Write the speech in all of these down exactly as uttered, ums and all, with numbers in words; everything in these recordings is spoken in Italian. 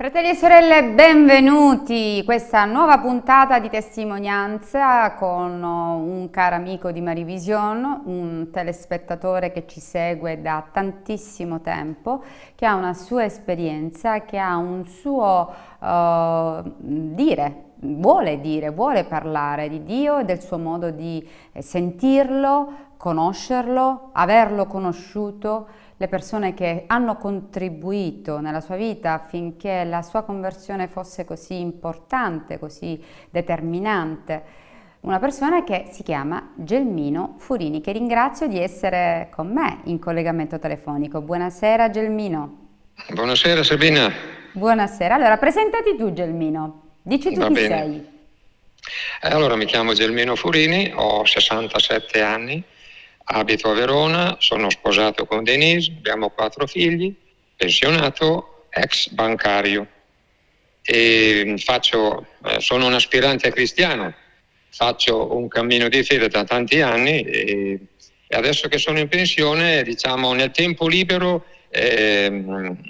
Fratelli e sorelle, benvenuti a questa nuova puntata di testimonianza con un caro amico di Marivision, un telespettatore che ci segue da tantissimo tempo, che ha una sua esperienza, che ha un suo uh, dire, vuole dire, vuole parlare di Dio e del suo modo di sentirlo, conoscerlo, averlo conosciuto, le persone che hanno contribuito nella sua vita affinché la sua conversione fosse così importante, così determinante. Una persona che si chiama Gelmino Furini, che ringrazio di essere con me in collegamento telefonico. Buonasera Gelmino. Buonasera Sabina. Buonasera. Allora, presentati tu Gelmino, dici tu Va chi bene. sei. Allora, mi chiamo Gelmino Furini, ho sessantasette anni, abito a Verona, sono sposato con Denise, abbiamo quattro figli, pensionato, ex bancario. E faccio, eh, sono un aspirante cristiano, faccio un cammino di fede da tanti anni e, e adesso che sono in pensione, diciamo, nel tempo libero, eh,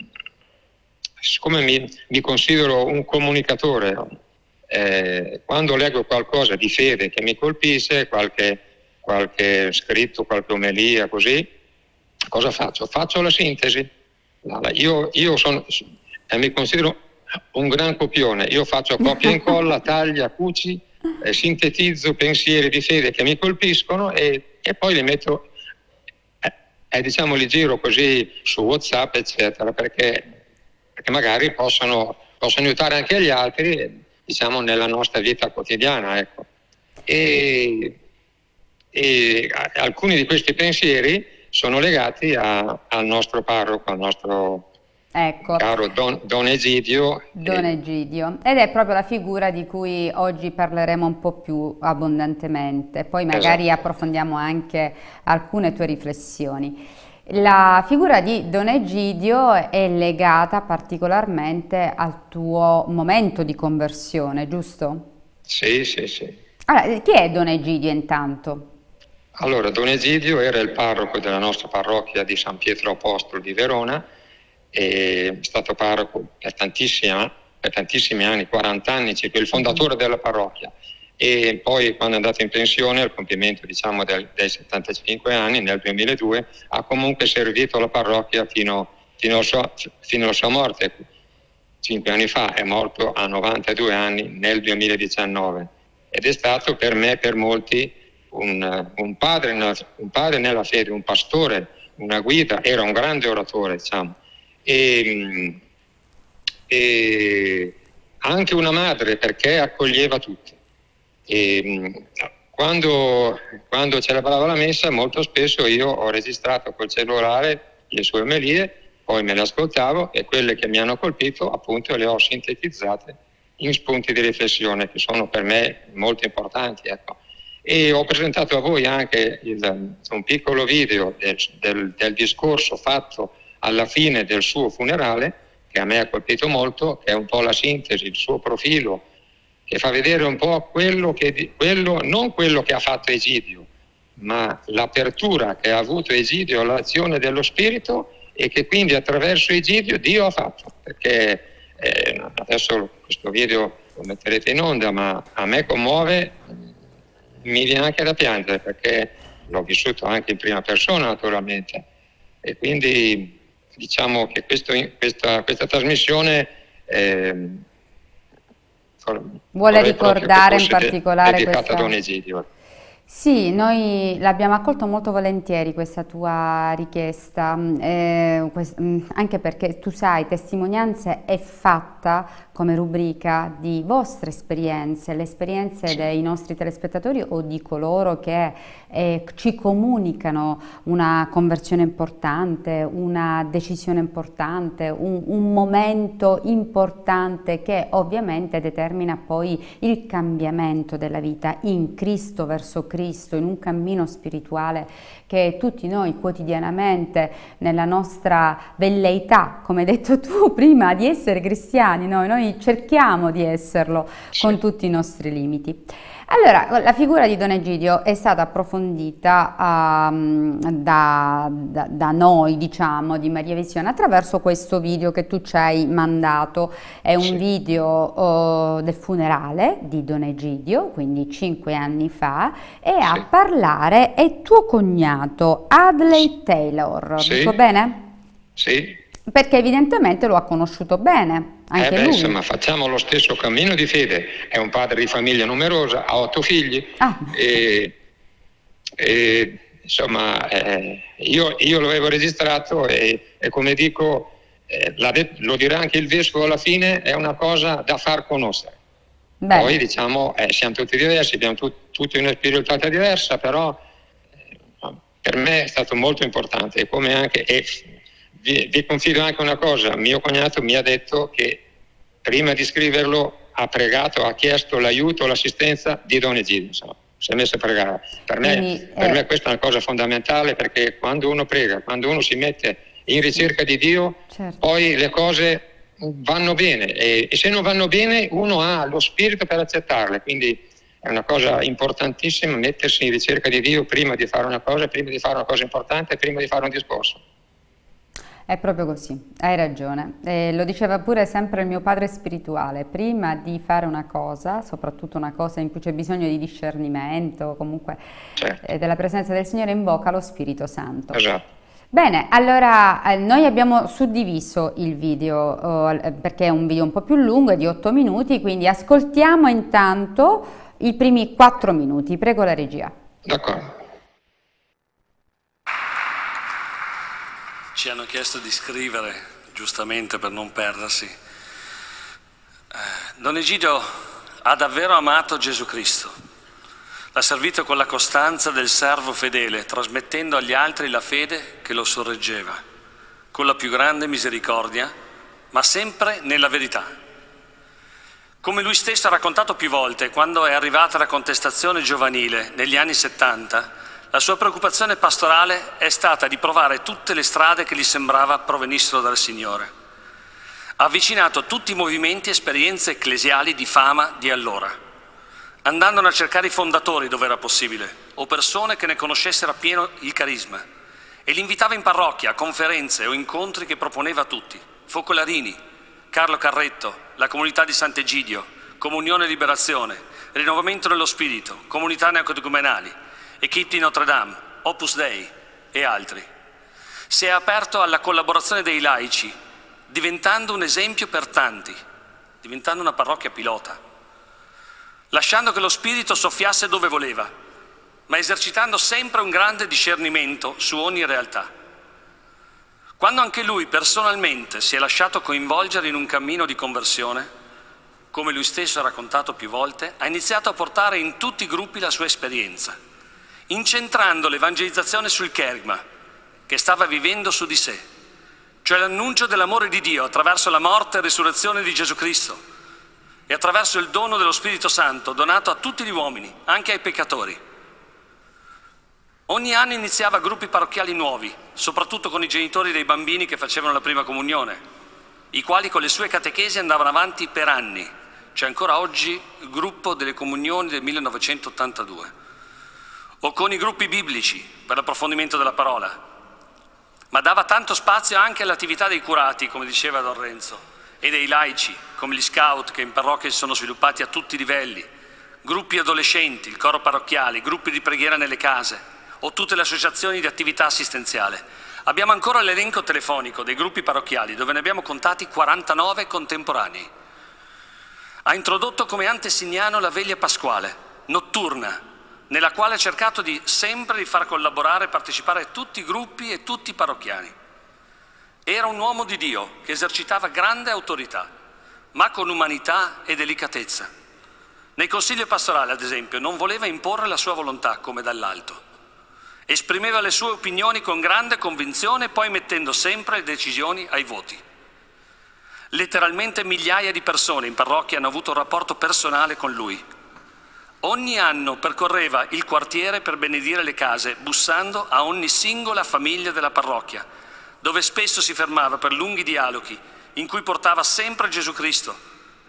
siccome mi, mi considero un comunicatore, eh, quando leggo qualcosa di fede che mi colpisce, qualche qualche scritto, qualche omelia, così, cosa faccio? Faccio la sintesi. Io, io sono, eh, mi considero un gran copione, io faccio copia e incolla, taglia, cuci, eh, sintetizzo pensieri di fede che mi colpiscono e, e poi li metto, eh, eh, diciamo, li giro così su WhatsApp, eccetera, perché, perché magari possono, possono aiutare anche gli altri, diciamo, nella nostra vita quotidiana, ecco. E, E alcuni di questi pensieri sono legati a, al nostro parroco, al nostro ecco. caro Don, Don Egidio. Don Egidio, ed è proprio la figura di cui oggi parleremo un po' più abbondantemente, poi magari esatto. approfondiamo anche alcune tue riflessioni. La figura di Don Egidio è legata particolarmente al tuo momento di conversione, giusto? Sì, sì, sì. Allora, chi è Don Egidio intanto? Allora, Don Egidio era il parroco della nostra parrocchia di San Pietro Apostolo di Verona, è stato parroco per tantissimi, per tantissimi anni, quaranta anni, circa il fondatore della parrocchia, e poi quando è andato in pensione al compimento, diciamo, del, dei settantacinque anni, nel duemiladue, ha comunque servito la parrocchia fino, fino, alla sua, fino alla sua morte. Cinque anni fa, è morto a novantadue anni nel duemiladiciannove, ed è stato per me e per molti Un, un, padre nella, un padre nella fede, un pastore, una guida, era un grande oratore, diciamo, e, e anche una madre, perché accoglieva tutti. E, quando, quando celebrava la messa, molto spesso io ho registrato col cellulare le sue omelie, poi me le ascoltavo e quelle che mi hanno colpito appunto le ho sintetizzate in spunti di riflessione che sono per me molto importanti, ecco. E ho presentato a voi anche il, un piccolo video del, del, del discorso fatto alla fine del suo funerale, che a me ha colpito molto, che è un po' la sintesi, il suo profilo, che fa vedere un po' quello che, quello, non quello che ha fatto Egidio, ma l'apertura che ha avuto Egidio all'azione dello Spirito e che quindi attraverso Egidio Dio ha fatto. Perché eh, adesso questo video lo metterete in onda, ma a me commuove, mi viene anche da piangere perché l'ho vissuto anche in prima persona naturalmente, e quindi diciamo che questo, questa, questa trasmissione eh, vuole ricordare in particolare dedicata questa... a Don Egidio. Sì, noi l'abbiamo accolto molto volentieri questa tua richiesta, eh, quest- anche perché tu sai, Testimonianze è fatta come rubrica di vostre esperienze, le esperienze sì. dei nostri telespettatori o di coloro che eh, ci comunicano una conversione importante, una decisione importante, un, un momento importante che ovviamente determina poi il cambiamento della vita in Cristo, verso Cristo, in un cammino spirituale che tutti noi quotidianamente nella nostra velleità, come hai detto tu prima, di essere cristiani, noi, noi cerchiamo di esserlo sì. con tutti i nostri limiti. Allora, la figura di Don Egidio è stata approfondita um, da, da, da noi, diciamo, di Maria Visione, attraverso questo video che tu ci hai mandato. È un Sì. video uh, del funerale di Don Egidio, quindi cinque anni fa, e Sì. a parlare è tuo cognato, Adlai Taylor. Sì. Dico bene? Sì. Perché evidentemente lo ha conosciuto bene, anche eh beh, lui. Insomma, facciamo lo stesso cammino di fede. È un padre di famiglia numerosa, ha otto figli. Ah. E, e insomma, eh, io, io lo avevo registrato e, e come dico, eh, det- lo dirà anche il vescovo alla fine, è una cosa da far conoscere. Bene. Poi diciamo, eh, siamo tutti diversi, abbiamo tut- tutti una spiritualità diversa, però eh, per me è stato molto importante. E come anche... E, Vi, vi confido anche una cosa, mio cognato mi ha detto che prima di scriverlo ha pregato, ha chiesto l'aiuto, l'assistenza di Don Egidio, insomma, si è messo a pregare. Per me, Quindi, per eh... me questa è una cosa fondamentale, perché quando uno prega, quando uno si mette in ricerca di Dio, certo. poi le cose vanno bene e, e se non vanno bene uno ha lo spirito per accettarle, quindi è una cosa importantissima mettersi in ricerca di Dio prima di fare una cosa, prima di fare una cosa importante, prima di fare un discorso. È proprio così, hai ragione. E lo diceva pure sempre il mio padre spirituale, prima di fare una cosa, soprattutto una cosa in cui c'è bisogno di discernimento, comunque Certo. eh, della presenza del Signore, invoca lo Spirito Santo. Esatto. Bene, allora eh, noi abbiamo suddiviso il video eh, perché è un video un po' più lungo, è di otto minuti, quindi ascoltiamo intanto i primi quattro minuti. Prego la regia. D'accordo. Ci hanno chiesto di scrivere, giustamente per non perdersi. Eh, Don Egidio ha davvero amato Gesù Cristo. L'ha servito con la costanza del servo fedele, trasmettendo agli altri la fede che lo sorreggeva, con la più grande misericordia, ma sempre nella verità. Come lui stesso ha raccontato più volte, quando è arrivata la contestazione giovanile negli anni settanta, la sua preoccupazione pastorale è stata di provare tutte le strade che gli sembrava provenissero dal Signore. Ha avvicinato tutti i movimenti e esperienze ecclesiali di fama di allora, andandone a cercare i fondatori dove era possibile, o persone che ne conoscessero appieno il carisma, e li invitava in parrocchia, a conferenze o incontri che proponeva a tutti. Focolarini, Carlo Carretto, la comunità di Sant'Egidio, Comunione e Liberazione, Rinnovamento nello Spirito, comunità neocatecumenali, Equipe di Notre Dame, Opus Dei e altri. Si è aperto alla collaborazione dei laici, diventando un esempio per tanti, diventando una parrocchia pilota, lasciando che lo Spirito soffiasse dove voleva, ma esercitando sempre un grande discernimento su ogni realtà. Quando anche lui personalmente si è lasciato coinvolgere in un cammino di conversione, come lui stesso ha raccontato più volte, ha iniziato a portare in tutti i gruppi la sua esperienza, incentrando l'evangelizzazione sul kerigma che stava vivendo su di sé, cioè l'annuncio dell'amore di Dio attraverso la morte e risurrezione di Gesù Cristo e attraverso il dono dello Spirito Santo donato a tutti gli uomini, anche ai peccatori. Ogni anno iniziava gruppi parrocchiali nuovi, soprattutto con i genitori dei bambini che facevano la prima comunione, i quali con le sue catechesi andavano avanti per anni. C'è ancora oggi il gruppo delle comunioni del millenovecentottantadue. O con i gruppi biblici per l'approfondimento della parola, ma dava tanto spazio anche all'attività dei curati, come diceva Don Renzo, e dei laici, come gli scout che in parrocchia si sono sviluppati a tutti i livelli, gruppi adolescenti, il coro parrocchiale, gruppi di preghiera nelle case o tutte le associazioni di attività assistenziale. Abbiamo ancora l'elenco telefonico dei gruppi parrocchiali, dove ne abbiamo contati quarantanove contemporanei. Ha introdotto come antesignano la veglia pasquale, notturna, nella quale ha cercato di sempre di far collaborare e partecipare tutti i gruppi e tutti i parrocchiani. Era un uomo di Dio che esercitava grande autorità, ma con umanità e delicatezza. Nei consigli pastorali, ad esempio, non voleva imporre la sua volontà come dall'alto. Esprimeva le sue opinioni con grande convinzione, poi mettendo sempre le decisioni ai voti. Letteralmente migliaia di persone in parrocchia hanno avuto un rapporto personale con lui. Ogni anno percorreva il quartiere per benedire le case, bussando a ogni singola famiglia della parrocchia, dove spesso si fermava per lunghi dialoghi, in cui portava sempre Gesù Cristo,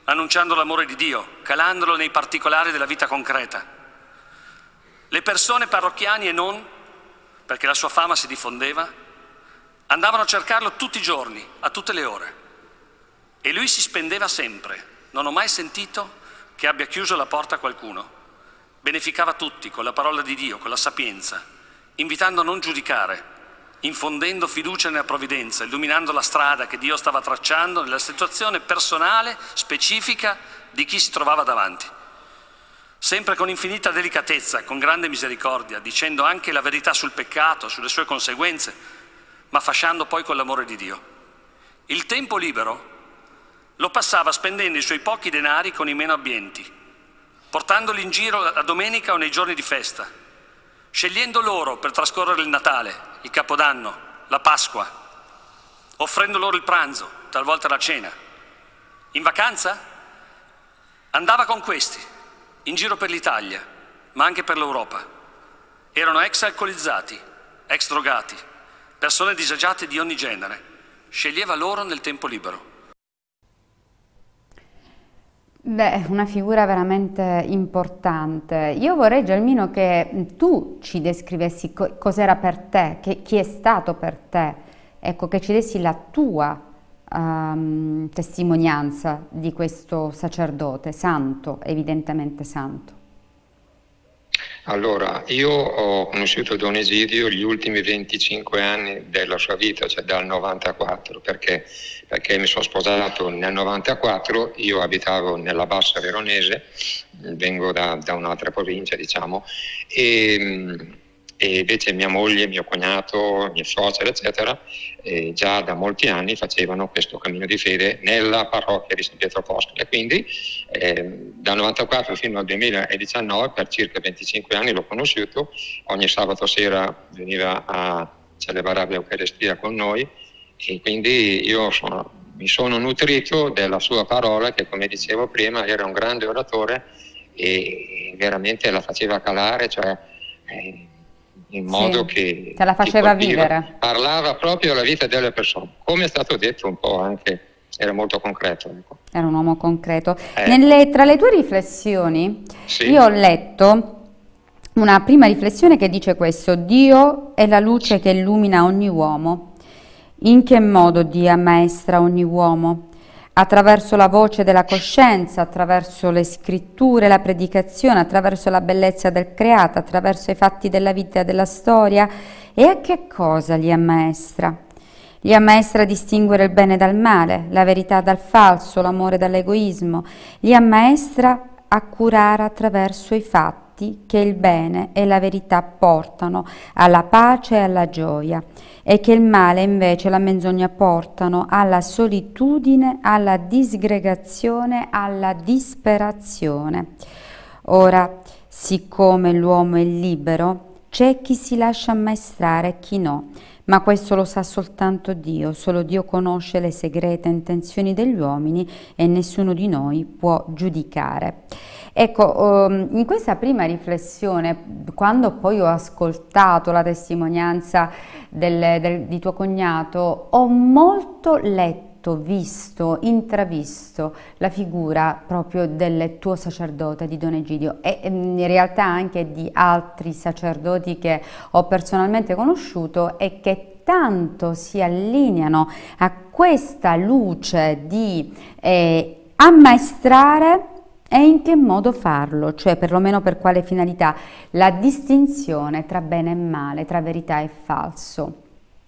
annunciando l'amore di Dio, calandolo nei particolari della vita concreta. Le persone parrocchiane e non, perché la sua fama si diffondeva, andavano a cercarlo tutti i giorni, a tutte le ore. E lui si spendeva sempre. Non ho mai sentito che abbia chiuso la porta a qualcuno. Beneficava tutti con la parola di Dio, con la sapienza, invitando a non giudicare, infondendo fiducia nella provvidenza, illuminando la strada che Dio stava tracciando nella situazione personale, specifica di chi si trovava davanti. Sempre con infinita delicatezza, con grande misericordia, dicendo anche la verità sul peccato, sulle sue conseguenze, ma fasciando poi con l'amore di Dio. Il tempo libero lo passava spendendo i suoi pochi denari con i meno abbienti, portandoli in giro la domenica o nei giorni di festa, scegliendo loro per trascorrere il Natale, il Capodanno, la Pasqua, offrendo loro il pranzo, talvolta la cena. In vacanza? Andava con questi, in giro per l'Italia, ma anche per l'Europa. Erano ex alcolizzati, ex drogati, persone disagiate di ogni genere. Sceglieva loro nel tempo libero. Beh, una figura veramente importante. Io vorrei, Gelmino, che tu ci descrivessi co cos'era per te, che, chi è stato per te, ecco, che ci dessi la tua um, testimonianza di questo sacerdote santo, evidentemente santo. Allora, io ho conosciuto Don Egidio gli ultimi venticinque anni della sua vita, cioè dal novantaquattro, perché, perché mi sono sposato nel novantaquattro, io abitavo nella Bassa Veronese, vengo da, da un'altra provincia, diciamo, e, e invece mia moglie, mio cognato, mia suocera, eccetera, eh, già da molti anni facevano questo cammino di fede nella parrocchia di San Pietro Apostolo. E quindi eh, dal novantaquattro fino al duemiladiciannove, per circa venticinque anni l'ho conosciuto, ogni sabato sera veniva a celebrare l'Eucaristia con noi e quindi io sono, mi sono nutrito della sua parola che, come dicevo prima, era un grande oratore e veramente la faceva calare, cioè eh, in modo sì, che te la faceva vivere. Parlava proprio della vita delle persone, come è stato detto un po' anche, era molto concreto. Ecco. Era un uomo concreto. Eh. Nelle, tra le tue riflessioni, sì, io ho letto una prima riflessione che dice questo: Dio è la luce che illumina ogni uomo. In che modo Dio ammaestra ogni uomo? Attraverso la voce della coscienza, attraverso le scritture, la predicazione, attraverso la bellezza del creato, attraverso i fatti della vita e della storia. E a che cosa li ammaestra? Li ammaestra a distinguere il bene dal male, la verità dal falso, l'amore dall'egoismo. Li ammaestra a curare attraverso i fatti che il bene e la verità portano alla pace e alla gioia, e che il male invece, la menzogna, portano alla solitudine, alla disgregazione, alla disperazione. Ora, siccome l'uomo è libero, c'è chi si lascia ammaestrare e chi no, ma questo lo sa soltanto Dio. Solo Dio conosce le segrete intenzioni degli uomini e nessuno di noi può giudicare. Ecco, in questa prima riflessione, quando poi ho ascoltato la testimonianza del, del, di tuo cognato, ho molto letto, visto, intravisto la figura proprio del tuo sacerdote, di Don Egidio, e in realtà anche di altri sacerdoti che ho personalmente conosciuto e che tanto si allineano a questa luce di eh, ammaestrare. E in che modo farlo? Cioè, perlomeno per quale finalità? La distinzione tra bene e male, tra verità e falso.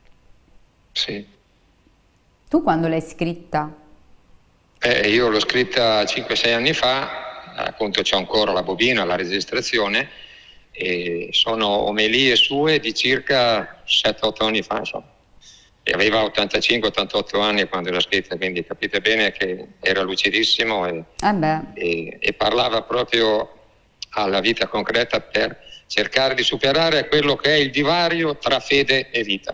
Sì. Tu quando l'hai scritta? Eh, io l'ho scritta cinque sei anni fa, appunto c'ho ancora la bobina, la registrazione, e sono omelie sue di circa sette otto anni fa, insomma. E aveva ottantacinque ottantotto anni quando l'ha scritta, quindi capite bene che era lucidissimo e, eh beh. e, e parlava proprio alla vita concreta per cercare di superare quello che è il divario tra fede e vita.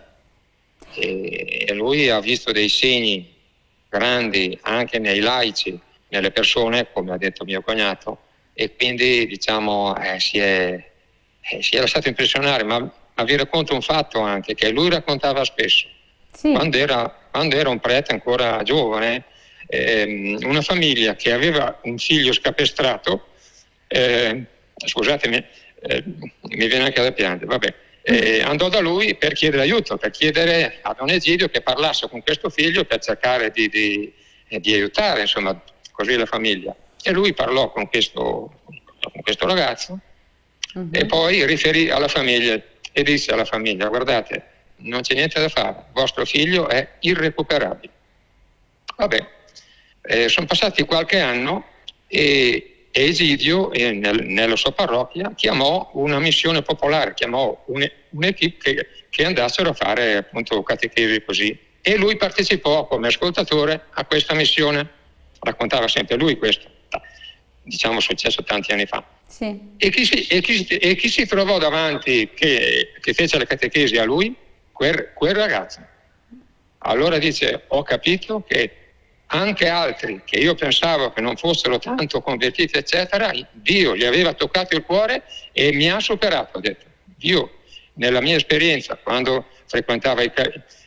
E, e lui ha visto dei segni grandi anche nei laici, nelle persone, come ha detto mio cognato, e quindi diciamo eh, si, è, eh, si è lasciato impressionare, ma, ma vi racconto un fatto anche che lui raccontava spesso. Sì. Quando, era, quando era un prete ancora giovane, ehm, una famiglia che aveva un figlio scapestrato, eh, scusatemi, eh, mi viene anche da piangere, vabbè, eh, andò da lui per chiedere aiuto, per chiedere a Don Egidio che parlasse con questo figlio per cercare di, di, di aiutare, insomma, così la famiglia. E lui parlò con questo, con questo ragazzo uh-huh. e poi riferì alla famiglia e disse alla famiglia: guardate, non c'è niente da fare, vostro figlio è irrecuperabile. Vabbè, eh, sono passati qualche anno e E Egidio, eh, nel, nella sua parrocchia, chiamò una missione popolare, chiamò un'equipe che, che andassero a fare appunto catechesi così. E lui partecipò come ascoltatore a questa missione. Raccontava sempre lui questo, diciamo successo tanti anni fa. Sì. E, chi si, e, chi, e chi si trovò davanti che, che fece le catechesi a lui? Quel, quel ragazzo. Allora dice: ho capito che anche altri che io pensavo che non fossero tanto convertiti eccetera, Dio gli aveva toccato il cuore e mi ha superato. Ha detto: io nella mia esperienza, quando frequentava i,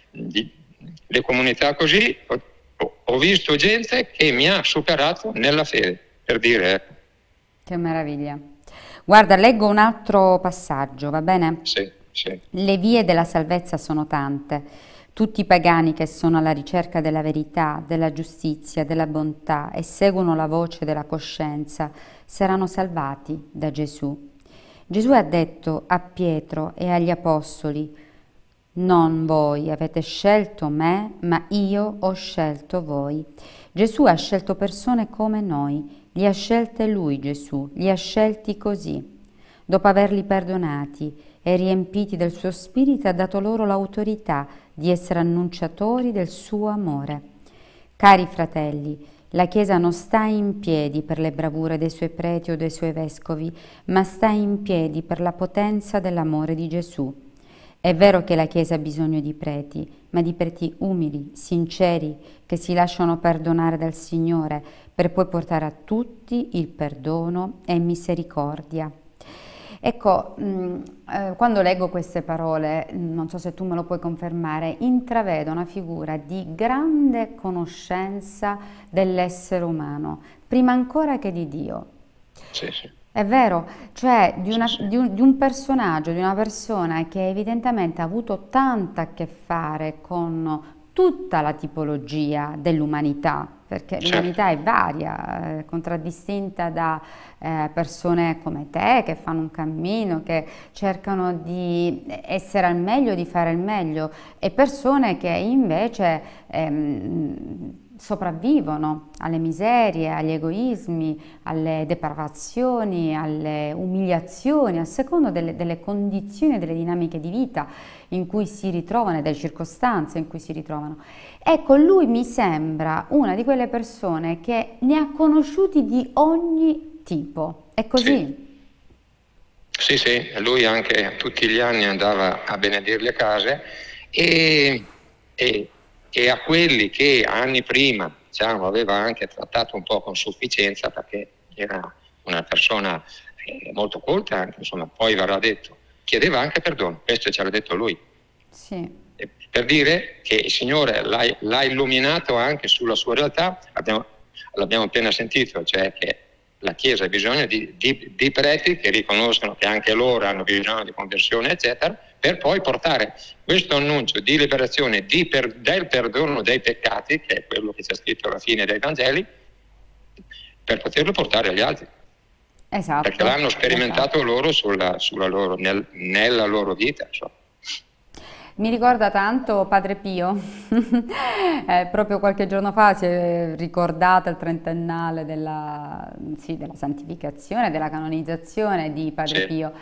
le comunità così, ho, ho visto gente che mi ha superato nella fede, per dire, ecco. Che meraviglia. Guarda, leggo un altro passaggio, va bene? Sì, sì. Le vie della salvezza sono tante. Tutti i pagani che sono alla ricerca della verità, della giustizia, della bontà e seguono la voce della coscienza saranno salvati da Gesù. Gesù ha detto a Pietro e agli apostoli: non voi avete scelto me, ma io ho scelto voi. Gesù ha scelto persone come noi, li ha scelte lui Gesù, li ha scelti così. Dopo averli perdonati e riempiti del suo spirito, ha dato loro l'autorità di essere annunciatori del suo amore. Cari fratelli, la Chiesa non sta in piedi per le bravure dei suoi preti o dei suoi vescovi, ma sta in piedi per la potenza dell'amore di Gesù. È vero che la Chiesa ha bisogno di preti, ma di preti umili, sinceri, che si lasciano perdonare dal Signore per poi portare a tutti il perdono e misericordia. Ecco, mh, eh, quando leggo queste parole, non so se tu me lo puoi confermare, intravedo una figura di grande conoscenza dell'essere umano, prima ancora che di Dio. Sì, sì. È vero, cioè di, una, Sì, sì. Di, un, di un personaggio, di una persona che evidentemente ha avuto tanto a che fare con tutta la tipologia dell'umanità, perché Certo. l'umanità è varia, eh, contraddistinta da eh, persone come te che fanno un cammino, che cercano di essere al meglio, di fare il meglio, e persone che invece ehm, sopravvivono alle miserie, agli egoismi, alle depravazioni, alle umiliazioni, a seconda delle, delle condizioni e delle dinamiche di vita in cui si ritrovano e delle circostanze in cui si ritrovano. Ecco, lui mi sembra una di quelle persone che ne ha conosciuti di ogni tipo. È così? Sì, sì, sì. Lui anche tutti gli anni andava a benedirli a casa e, e e a quelli che anni prima, diciamo, aveva anche trattato un po' con sufficienza, perché era una persona eh, molto colta, anche, insomma, poi verrà detto, chiedeva anche perdono, questo ce l'ha detto lui. Sì. E per dire che il Signore l'ha, l'ha illuminato anche sulla sua realtà, abbiamo, l'abbiamo appena sentito, cioè che la Chiesa ha bisogno di, di, di preti che riconoscono che anche loro hanno bisogno di conversione, eccetera, per poi portare questo annuncio di liberazione di per, del perdono dei peccati, che è quello che c'è scritto alla fine dei Vangeli, per poterlo portare agli altri. Esatto. Perché l'hanno sperimentato esatto. loro, sulla, sulla loro, nel, nella loro vita. Insomma. Mi ricorda tanto Padre Pio, eh, proprio qualche giorno fa si è ricordata il trentennale della, sì, della santificazione, della canonizzazione di Padre Sì. Pio.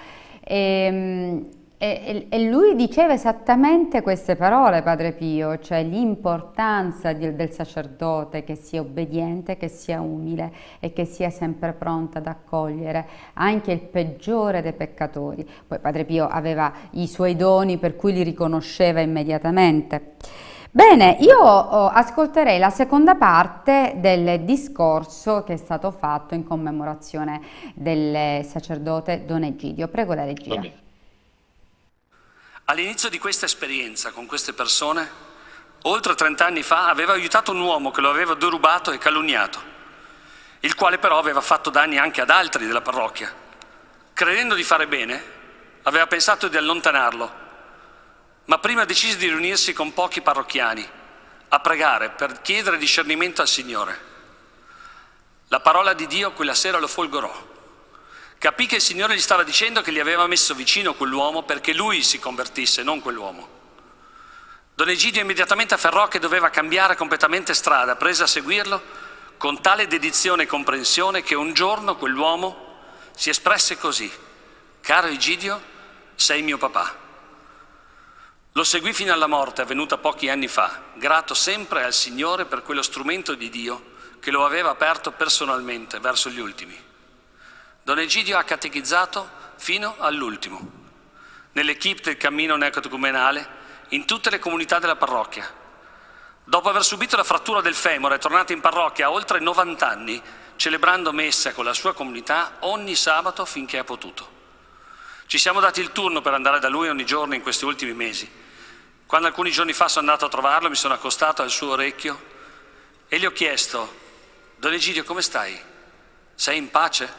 E, e, e lui diceva esattamente queste parole, Padre Pio, cioè l'importanza di, del sacerdote che sia obbediente, che sia umile e che sia sempre pronto ad accogliere anche il peggiore dei peccatori. Poi Padre Pio aveva i suoi doni per cui li riconosceva immediatamente. Bene, io oh, ascolterei la seconda parte del discorso che è stato fatto in commemorazione del sacerdote Don Egidio. Prego la regia. Vabbè. All'inizio di questa esperienza con queste persone oltre trent'anni fa, aveva aiutato un uomo che lo aveva derubato e calunniato, il quale però aveva fatto danni anche ad altri della parrocchia. Credendo di fare bene, aveva pensato di allontanarlo, ma prima decise di riunirsi con pochi parrocchiani a pregare per chiedere discernimento al Signore. La parola di Dio quella sera lo folgorò. Capì che il Signore gli stava dicendo che gli aveva messo vicino quell'uomo perché lui si convertisse, non quell'uomo. Don Egidio immediatamente afferrò che doveva cambiare completamente strada, prese a seguirlo con tale dedizione e comprensione che un giorno quell'uomo si espresse così: «Caro Egidio, sei mio papà». Lo seguì fino alla morte, avvenuta pochi anni fa, grato sempre al Signore per quello strumento di Dio che lo aveva aperto personalmente verso gli ultimi. Don Egidio ha catechizzato fino all'ultimo, nell'equipe del cammino neocatecumenale, in tutte le comunità della parrocchia. Dopo aver subito la frattura del femore è tornato in parrocchia a oltre novanta anni, celebrando messa con la sua comunità ogni sabato finché ha potuto. Ci siamo dati il turno per andare da lui ogni giorno in questi ultimi mesi. Quando alcuni giorni fa sono andato a trovarlo, mi sono accostato al suo orecchio e gli ho chiesto: Don Egidio, come stai? Sei in pace?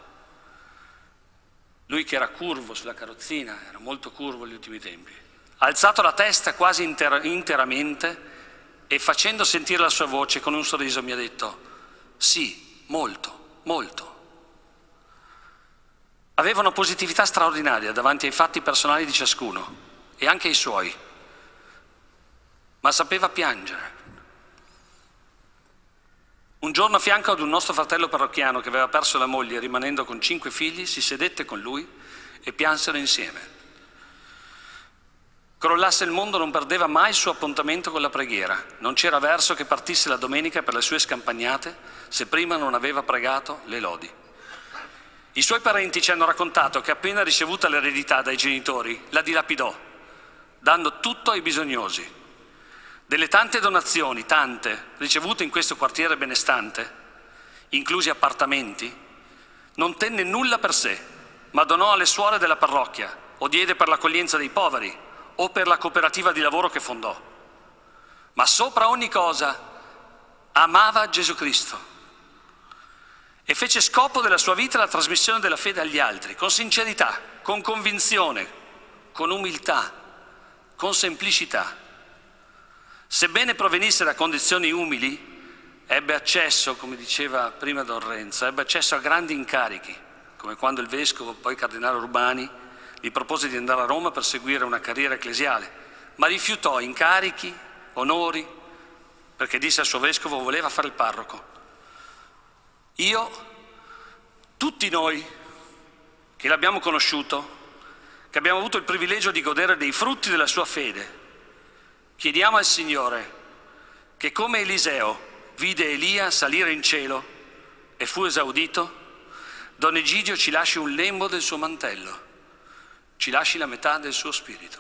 Lui, che era curvo sulla carrozzina, era molto curvo negli ultimi tempi, ha alzato la testa quasi inter- interamente e, facendo sentire la sua voce, con un sorriso mi ha detto: sì, molto, molto. Aveva una positività straordinaria davanti ai fatti personali di ciascuno e anche ai suoi, ma sapeva piangere. Un giorno, a fianco ad un nostro fratello parrocchiano che aveva perso la moglie rimanendo con cinque figli, si sedette con lui e piansero insieme. Crollasse il mondo, non perdeva mai il suo appuntamento con la preghiera. Non c'era verso che partisse la domenica per le sue scampagnate se prima non aveva pregato le lodi. I suoi parenti ci hanno raccontato che appena ricevuta l'eredità dai genitori la dilapidò, dando tutto ai bisognosi. Delle tante donazioni, tante, ricevute in questo quartiere benestante, inclusi appartamenti, non tenne nulla per sé, ma donò alle suore della parrocchia, o diede per l'accoglienza dei poveri, o per la cooperativa di lavoro che fondò. Ma sopra ogni cosa amava Gesù Cristo e fece scopo della sua vita la trasmissione della fede agli altri, con sincerità, con convinzione, con umiltà, con semplicità. Sebbene provenisse da condizioni umili, ebbe accesso, come diceva prima Don Renzo, ebbe accesso a grandi incarichi, come quando il vescovo, poi cardinale Urbani, gli propose di andare a Roma per seguire una carriera ecclesiale, ma rifiutò incarichi, onori, perché disse al suo vescovo voleva fare il parroco. Io, tutti noi che l'abbiamo conosciuto, che abbiamo avuto il privilegio di godere dei frutti della sua fede, chiediamo al Signore che, come Eliseo vide Elia salire in cielo e fu esaudito, Don Egidio ci lasci un lembo del suo mantello, ci lasci la metà del suo spirito.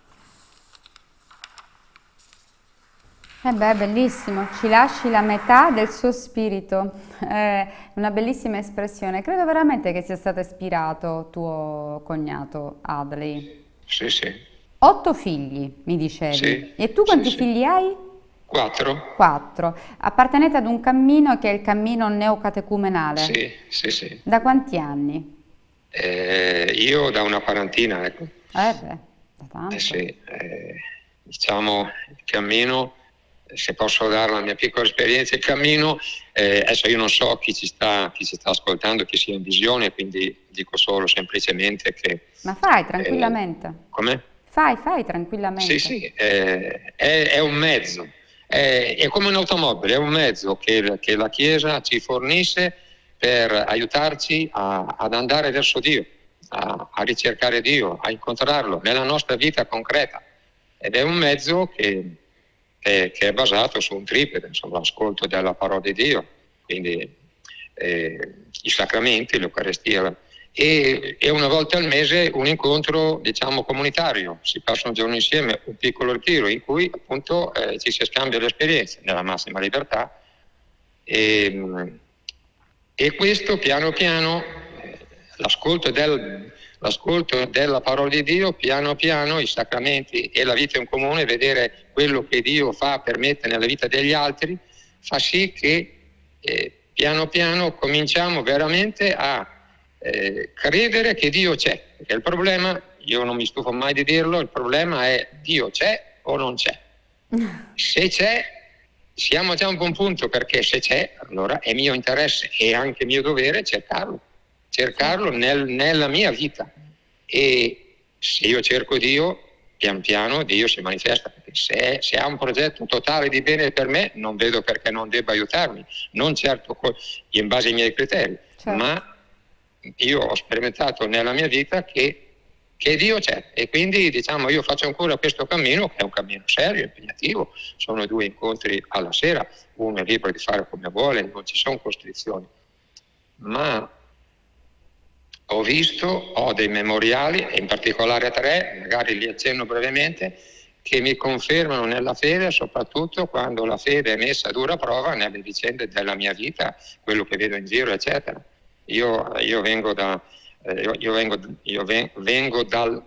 Eh beh, bellissimo, ci lasci la metà del suo spirito, è una bellissima espressione. Credo veramente che sia stato ispirato tuo cognato Adley. Sì, sì. Otto figli, mi dicevi. Sì, e tu quanti sì, figli sì. hai? Quattro. Quattro. Appartenete ad un cammino che è il cammino neocatecumenale? Sì, sì, sì. Da quanti anni? Eh, io da una quarantina, ecco. Eh beh, da tanto. Eh sì, eh, diciamo il cammino, se posso dare la mia piccola esperienza, il cammino, eh, adesso io non so chi ci sta, chi ci sta ascoltando, chi sia in visione, quindi dico solo semplicemente che... Ma fai tranquillamente. Eh, come? Fai, fai tranquillamente. Sì, sì, eh, è, è un mezzo, è, è come un'automobile, è un mezzo che, che la Chiesa ci fornisce per aiutarci a, ad andare verso Dio, a, a ricercare Dio, a incontrarlo nella nostra vita concreta. Ed è un mezzo che, che, che è basato su un tripede, insomma, l'ascolto della parola di Dio, quindi eh, i sacramenti, l'Eucaristia, e, e una volta al mese un incontro, diciamo, comunitario. Si passa un giorno insieme, un piccolo ritiro in cui appunto eh, ci si scambia le esperienze nella massima libertà, e, e questo piano piano eh, l'ascolto del, l'ascolto della parola di Dio, piano piano i sacramenti e la vita in comune, vedere quello che Dio fa per mettere nella vita degli altri, fa sì che eh, piano piano cominciamo veramente a eh, credere che Dio c'è. Perché il problema, io non mi stufo mai di dirlo, il problema è: Dio c'è o non c'è? Se c'è, siamo già a un buon punto, perché se c'è, allora è mio interesse e anche mio dovere cercarlo, cercarlo nel, nella mia vita. E se io cerco Dio, pian piano Dio si manifesta, perché se, se ha un progetto totale di bene per me, non vedo perché non debba aiutarmi, non certo in base ai miei criteri, certo. Ma io ho sperimentato nella mia vita che, che Dio c'è, e quindi diciamo io faccio ancora questo cammino, che è un cammino serio, impegnativo. Sono due incontri alla sera, uno è libero di fare come vuole, non ci sono costrizioni, ma ho visto, ho dei memoriali, in particolare tre, magari li accenno brevemente, che mi confermano nella fede, soprattutto quando la fede è messa a dura prova nelle vicende della mia vita, quello che vedo in giro, eccetera. Io, io vengo da, eh, io, io vengo, io vengo dal,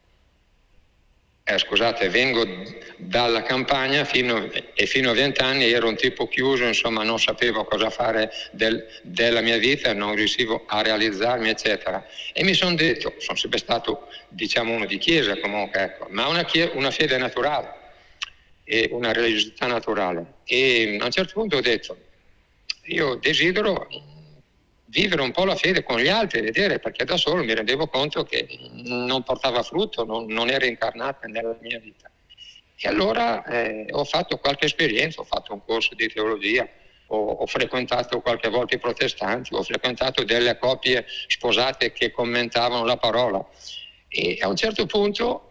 eh, scusate, vengo dalla campagna fino, e fino a vent'anni ero un tipo chiuso, insomma non sapevo cosa fare del, della mia vita, non riuscivo a realizzarmi, eccetera. E mi sono detto, sono sempre stato, diciamo, uno di chiesa comunque, ecco, ma una, una fede naturale e una religiosità naturale. E a un certo punto ho detto, io desidero vivere un po' la fede con gli altri, vedere, perché da solo mi rendevo conto che non portava frutto, non, non era incarnata nella mia vita. E allora eh, ho fatto qualche esperienza, ho fatto un corso di teologia, ho, ho frequentato qualche volta i protestanti, ho frequentato delle coppie sposate che commentavano la parola, e a un certo punto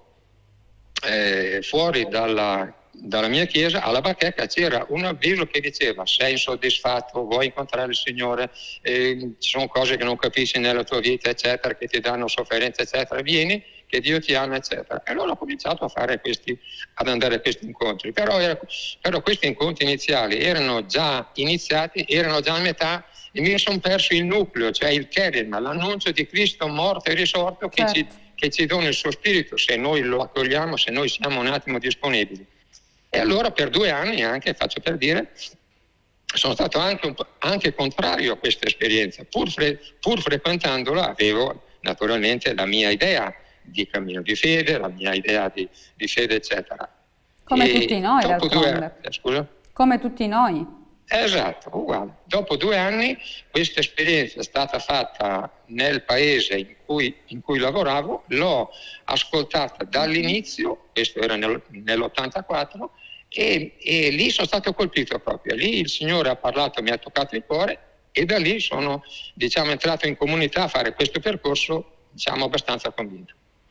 eh, fuori dalla dalla mia chiesa alla bacheca c'era un avviso che diceva: sei insoddisfatto, vuoi incontrare il Signore, eh, ci sono cose che non capisci nella tua vita, eccetera, che ti danno sofferenza, eccetera, vieni che Dio ti ama, eccetera. E allora ho cominciato a fare questi, ad andare a questi incontri, però, era, però questi incontri iniziali erano già iniziati, erano già a metà, e mi sono perso il nucleo, cioè il kerigma, l'annuncio di Cristo morto e risorto, che, certo. ci, che ci dona il suo spirito, se noi lo accogliamo, se noi siamo un attimo disponibili. E allora per due anni anche, faccio per dire, sono stato anche, un anche contrario a questa esperienza, pur, fre, pur frequentandola avevo naturalmente la mia idea di cammino di fede, la mia idea di, di fede, eccetera. Come e tutti noi, dopo due anni, eh, scusa? Come tutti noi. Esatto, uguale. Dopo due anni questa esperienza è stata fatta nel paese in cui, in cui lavoravo, l'ho ascoltata dall'inizio, questo era nel, nell'ottantaquattro, e, e lì sono stato colpito proprio. Lì il Signore ha parlato, mi ha toccato il cuore, e da lì sono, diciamo, entrato in comunità a fare questo percorso, diciamo, abbastanza convinto.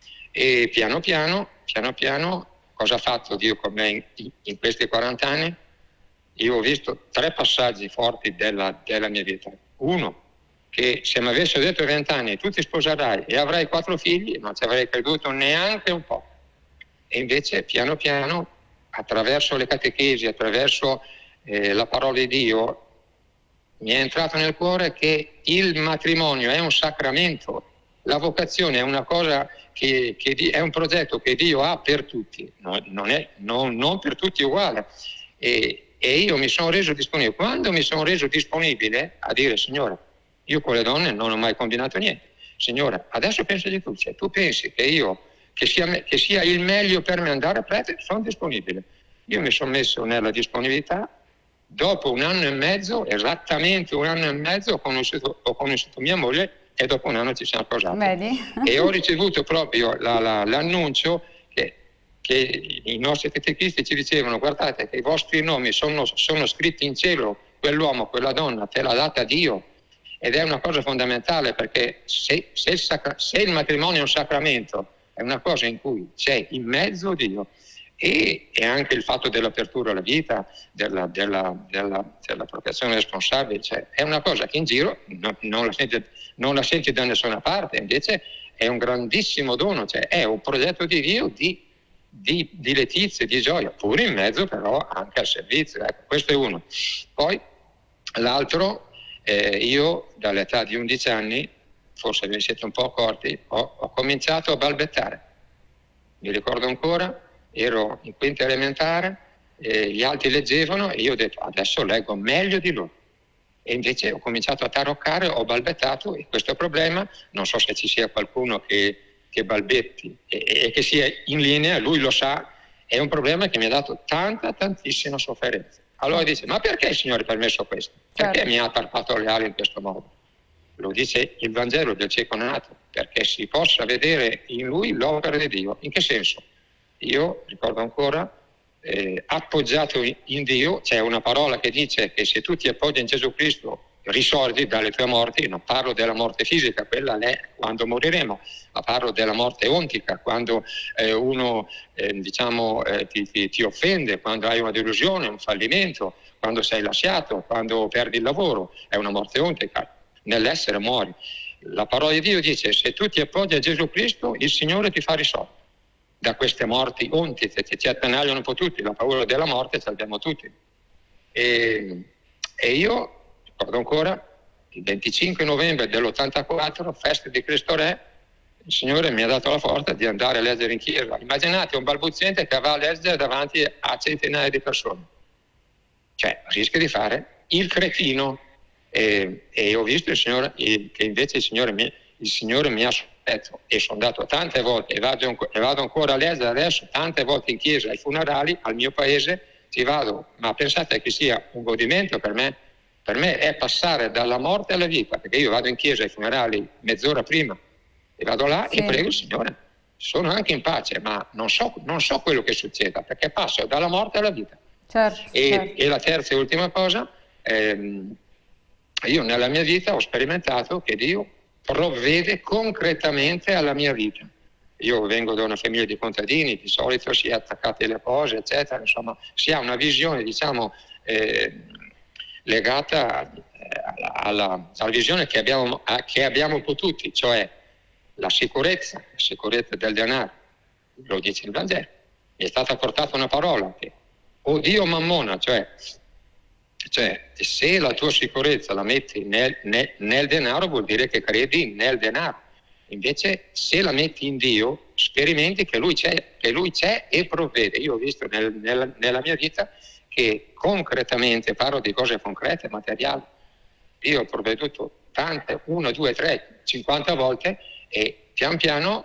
E piano piano, piano piano, cosa ha fatto Dio con me in, in questi quaranta anni? Io ho visto tre passaggi forti della, della mia vita. Uno, che se mi avesse detto a vent'anni tu ti sposerai e avrai quattro figli, non ci avrei creduto neanche un po'. E invece piano piano, attraverso le catechesi, attraverso eh, la parola di Dio, mi è entrato nel cuore che il matrimonio è un sacramento, la vocazione è una cosa che, che è un progetto che Dio ha per tutti, no, non, è, non, non per tutti uguale. E, E io mi sono reso disponibile. Quando mi sono reso disponibile a dire: Signore, io con le donne non ho mai combinato niente. Signore, adesso pensa di tu, cioè, tu pensi che io, che sia, che sia il meglio per me andare a prete, sono disponibile. Io mi sono messo nella disponibilità. Dopo un anno e mezzo, esattamente un anno e mezzo, ho conosciuto, ho conosciuto mia moglie, e dopo un anno ci siamo sposati. Vedi? E ho ricevuto proprio la, la, l'annuncio che che i nostri catechisti ci dicevano: guardate che i vostri nomi sono, sono scritti in cielo, quell'uomo, quella donna te l'ha data Dio, ed è una cosa fondamentale, perché se, se, il, sacra, se il matrimonio è un sacramento, è una cosa in cui c'è in mezzo Dio, e, e anche il fatto dell'apertura alla vita, della, della, della, della procreazione responsabile, cioè, è una cosa che in giro non, non, la senti, non la senti da nessuna parte, invece è un grandissimo dono, cioè è un progetto di Dio di Di, di letizia, di gioia, pure in mezzo però anche al servizio. Ecco, questo è uno. Poi l'altro, eh, io dall'età di undici anni forse ve ne siete un po' accorti, ho, ho cominciato a balbettare. Mi ricordo ancora, ero in quinta elementare, eh, gli altri leggevano e io ho detto adesso leggo meglio di loro. E invece ho cominciato a taroccare, ho balbettato, e questo problema, non so se ci sia qualcuno che, che balbetti e, e che sia in linea, lui lo sa, è un problema che mi ha dato tanta, tantissima sofferenza. Allora dice, ma perché il Signore ha permesso questo? Perché certo. mi ha tarpato le ali in questo modo? Lo dice il Vangelo del cieco nato, perché si possa vedere in lui l'opera di Dio. In che senso? Io ricordo ancora, eh, appoggiato in Dio, c'è una parola che dice che se tu ti appoggi in Gesù Cristo risorgi dalle tue morti. Non parlo della morte fisica, quella è quando moriremo, ma parlo della morte ontica, quando eh, uno eh, diciamo, eh, ti, ti, ti offende, quando hai una delusione, un fallimento, quando sei lasciato, quando perdi il lavoro, è una morte ontica, nell'essere muori. La parola di Dio dice, se tu ti appoggi a Gesù Cristo, il Signore ti fa risorgere da queste morti ontiche che ci attanagliano un po' tutti. La paura della morte ce l'abbiamo tutti. E, e io ricordo ancora, il venticinque novembre dell'ottantaquattro, festa di Cristo Re, il Signore mi ha dato la forza di andare a leggere in chiesa. Immaginate un balbuziente che va a leggere davanti a centinaia di persone. Cioè, rischia di fare il cretino. E, e ho visto il Signore, che invece il Signore mi, il Signore mi ha sorpreso, e sono andato tante volte, e vado, e vado ancora a leggere adesso, tante volte in chiesa, ai funerali, al mio paese, ci vado, ma pensate che sia un godimento per me. Per me è passare dalla morte alla vita, perché io vado in chiesa ai funerali mezz'ora prima e vado là sì. e prego il Signore. Sono anche in pace, ma non so, non so quello che succeda, perché passo dalla morte alla vita. Certo, e, certo. e la terza e ultima cosa, ehm, io nella mia vita ho sperimentato che Dio provvede concretamente alla mia vita. Io vengo da una famiglia di contadini, di solito si è attaccati alle cose, eccetera, insomma si ha una visione, diciamo, eh, legata alla, alla, alla visione che abbiamo, che abbiamo un po' tutti, cioè la sicurezza, la sicurezza del denaro. Lo dice il Vangelo. Mi è stata portata una parola che, o Dio mammona, cioè, cioè se la tua sicurezza la metti nel, nel, nel denaro vuol dire che credi nel denaro. Invece se la metti in Dio sperimenti che Lui c'è, che Lui c'è e provvede. Io ho visto nel, nel, nella mia vita che concretamente, parlo di cose concrete, materiali, io ho provveduto tante, una, due, tre, cinquanta volte, e pian piano,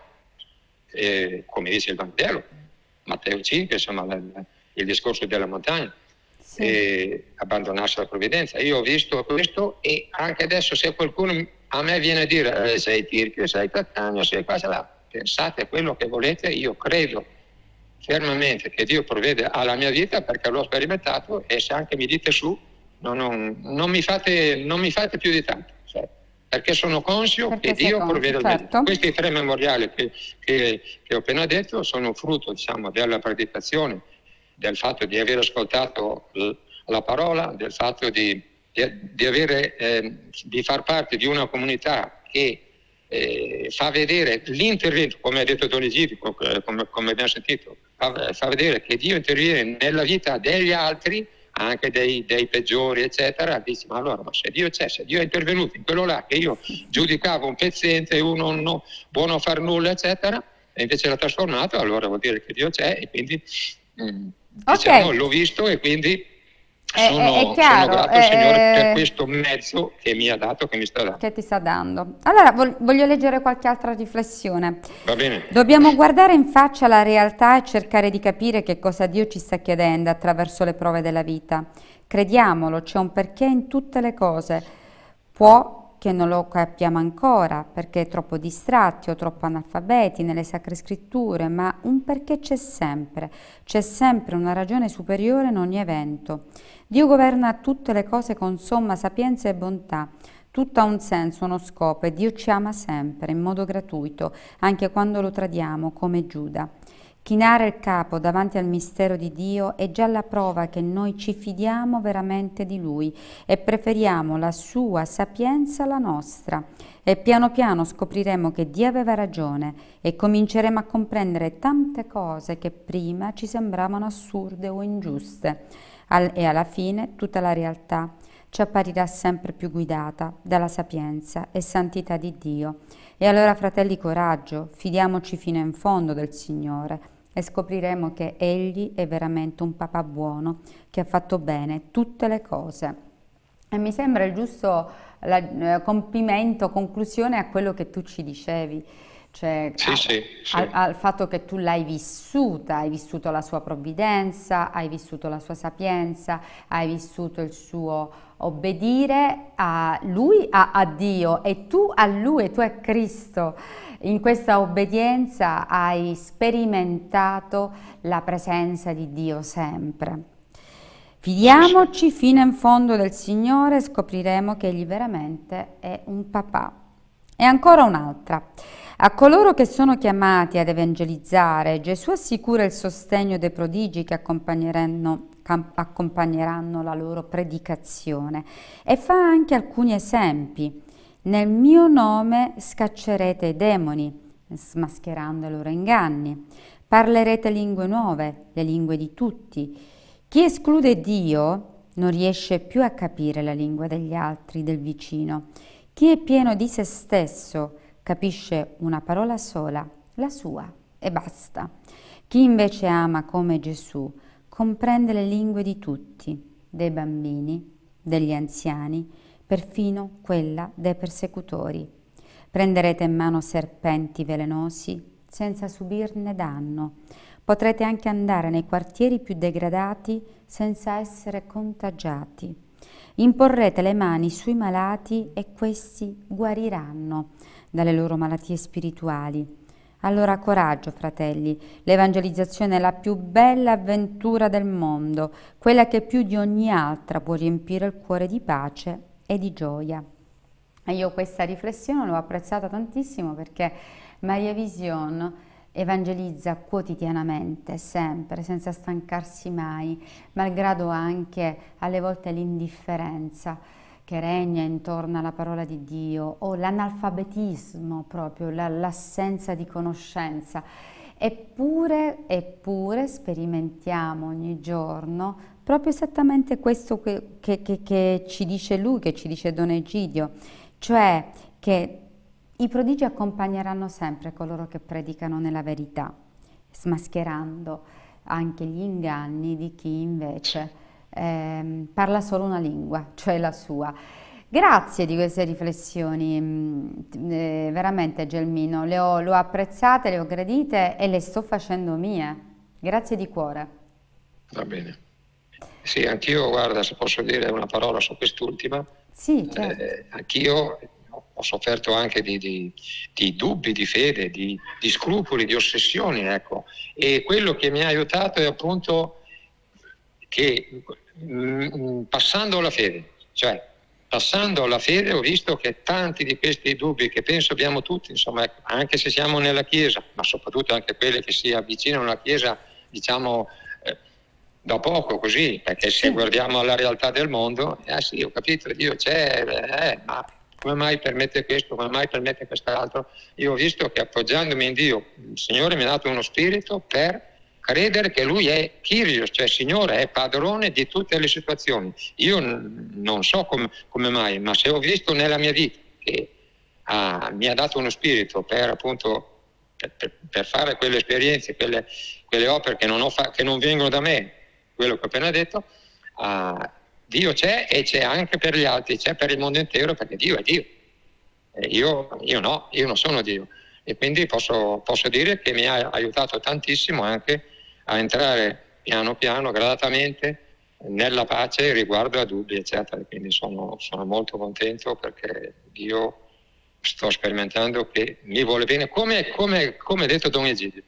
eh, come dice il Vangelo, Matteo cinque, insomma, il, il discorso della montagna, sì. eh, abbandonarsi alla provvidenza. Io ho visto questo, e anche adesso se qualcuno a me viene a dire eh, sei Tirchio, sei Cattaneo, sei qua, là, pensate quello che volete, io credo fermamente che Dio provvede alla mia vita perché l'ho sperimentato, e se anche mi dite su, non, non, non, mi, fate, non mi fate più di tanto, cioè, perché sono conscio perché che Dio conscio, provvede alla certo. mia vita. Questi tre memoriali che, che, che ho appena detto sono frutto, diciamo, della predicazione, del fatto di aver ascoltato la parola, del fatto di, di, di, avere, eh, di far parte di una comunità che eh, fa vedere l'intervento, come ha detto Don Egidio, come, come abbiamo sentito, fa, fa vedere che Dio interviene nella vita degli altri, anche dei, dei peggiori, eccetera. Dici, ma allora, ma se Dio c'è, se Dio è intervenuto in quello là che io giudicavo un pezzente, uno no, buono a far nulla, eccetera, e invece l'ha trasformato, allora vuol dire che Dio c'è, e quindi mh, diciamo, okay. l'ho visto, e quindi sono, è, è chiaro, sono grato al Signore per questo mezzo che mi ha dato, che mi sta dando. Che ti sta dando. Allora, voglio leggere qualche altra riflessione. Va bene. Dobbiamo guardare in faccia la realtà e cercare di capire che cosa Dio ci sta chiedendo attraverso le prove della vita. Crediamolo, c'è un perché in tutte le cose. Può che non lo capiamo ancora, perché è troppo distratti o troppo analfabeti nelle sacre scritture, ma un perché c'è sempre. C'è sempre una ragione superiore in ogni evento. Dio governa tutte le cose con somma sapienza e bontà. Tutto ha un senso, uno scopo, e Dio ci ama sempre, in modo gratuito, anche quando lo tradiamo, come Giuda. Chinare il capo davanti al mistero di Dio è già la prova che noi ci fidiamo veramente di Lui e preferiamo la sua sapienza alla nostra. E piano piano scopriremo che Dio aveva ragione e cominceremo a comprendere tante cose che prima ci sembravano assurde o ingiuste. Al- e alla fine tutta la realtà ci apparirà sempre più guidata dalla sapienza e santità di Dio. E allora, fratelli, coraggio, fidiamoci fino in fondo del Signore e scopriremo che Egli è veramente un papà buono che ha fatto bene tutte le cose. E mi sembra il giusto la, eh, compimento, conclusione a quello che tu ci dicevi. Cioè, Sì, al, sì, sì. al, al fatto che tu l'hai vissuta, hai vissuto la sua provvidenza, hai vissuto la sua sapienza, hai vissuto il suo obbedire a lui, a, a Dio, e tu a lui, e tu a Cristo. In questa obbedienza hai sperimentato la presenza di Dio sempre. Fidiamoci fino in fondo del Signore e scopriremo che Egli veramente è un papà. E ancora un'altra. A coloro che sono chiamati ad evangelizzare, Gesù assicura il sostegno dei prodigi che accompagneranno, accompagneranno la loro predicazione e fa anche alcuni esempi. Nel mio nome scaccerete i demoni, smascherando i loro inganni. Parlerete lingue nuove, le lingue di tutti. Chi esclude Dio non riesce più a capire la lingua degli altri, del vicino. Chi è pieno di se stesso capisce una parola sola, la sua, e basta. Chi invece ama come Gesù comprende le lingue di tutti, dei bambini, degli anziani, perfino quella dei persecutori. Prenderete in mano serpenti velenosi senza subirne danno. Potrete anche andare nei quartieri più degradati senza essere contagiati. Imporrete le mani sui malati e questi guariranno dalle loro malattie spirituali. Allora coraggio, fratelli, l'evangelizzazione è la più bella avventura del mondo, quella che più di ogni altra può riempire il cuore di pace e di gioia. E io questa riflessione l'ho apprezzata tantissimo perché Maria Vision evangelizza quotidianamente, sempre, senza stancarsi mai, malgrado anche alle volte l'indifferenza che regna intorno alla parola di Dio o l'analfabetismo proprio, l'assenza di conoscenza. Eppure, eppure sperimentiamo ogni giorno proprio esattamente questo che, che, che, che ci dice lui, che ci dice Don Egidio, cioè che i prodigi accompagneranno sempre coloro che predicano nella verità, smascherando anche gli inganni di chi invece eh, parla solo una lingua, cioè la sua. Grazie di queste riflessioni, eh, veramente Gelmino, le ho, le ho apprezzate, le ho gradite e le sto facendo mie. Grazie di cuore. Va bene. Sì, anch'io, guarda, se posso dire una parola su quest'ultima. Sì, certo. Eh, anch'io ho sofferto anche di, di, di dubbi di fede, di, di scrupoli, di ossessioni, ecco. E quello che mi ha aiutato è appunto che mh, passando alla fede, cioè passando alla fede ho visto che tanti di questi dubbi che penso abbiamo tutti, insomma, anche se siamo nella Chiesa, ma soprattutto anche quelli che si avvicinano alla Chiesa, diciamo, eh, da poco così, perché se guardiamo alla realtà del mondo, eh sì, ho capito, Dio c'è, eh, ma come mai permette questo, come mai permette quest'altro? Io ho visto che appoggiandomi in Dio, il Signore mi ha dato uno spirito per credere che Lui è Kyrios, cioè Signore, è padrone di tutte le situazioni. Io n- non so com- come mai, ma se ho visto nella mia vita che ah, mi ha dato uno spirito per appunto per, per, per fare quelle esperienze, quelle, quelle opere che non, ho fa- che non vengono da me, quello che ho appena detto, ah, Dio c'è e c'è anche per gli altri, c'è per il mondo intero, perché Dio è Dio. E io, io no, io non sono Dio. E quindi posso, posso dire che mi ha aiutato tantissimo anche a entrare piano piano, gradatamente, nella pace riguardo a dubbi, eccetera. Quindi sono, sono molto contento perché Dio sto sperimentando che mi vuole bene, come, come, come detto Don Egidio.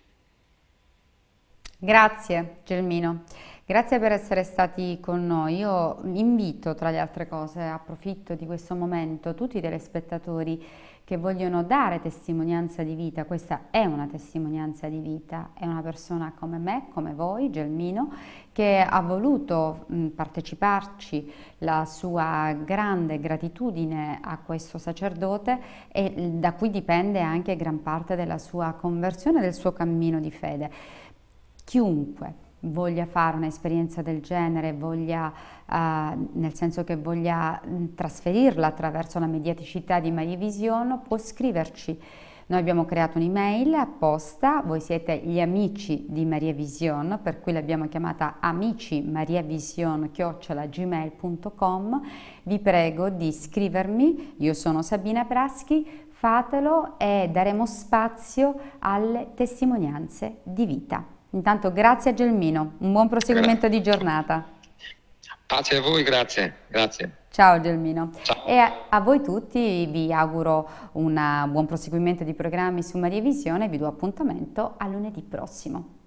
Grazie Gelmino. Grazie per essere stati con noi. Io invito, tra le altre cose, approfitto di questo momento, tutti i telespettatori che vogliono dare testimonianza di vita. Questa è una testimonianza di vita, è una persona come me, come voi, Gelmino, che ha voluto mh, parteciparci la sua grande gratitudine a questo sacerdote e da cui dipende anche gran parte della sua conversione, del suo cammino di fede. Chiunque voglia fare un'esperienza del genere, voglia, uh, nel senso che voglia trasferirla attraverso la mediaticità di Maria Vision, può scriverci. Noi abbiamo creato un'email apposta, voi siete gli amici di Maria Vision, per cui l'abbiamo chiamata amici mariavision chiocciola gmail punto com. Vi prego di scrivermi, io sono Sabina Praschi, fatelo e daremo spazio alle testimonianze di vita. Intanto grazie a Gelmino, un buon proseguimento di giornata. Pace a voi, grazie, grazie. Ciao Gelmino. Ciao. E a, a voi tutti vi auguro un buon proseguimento di programmi su Maria Vision e vi do appuntamento a lunedì prossimo.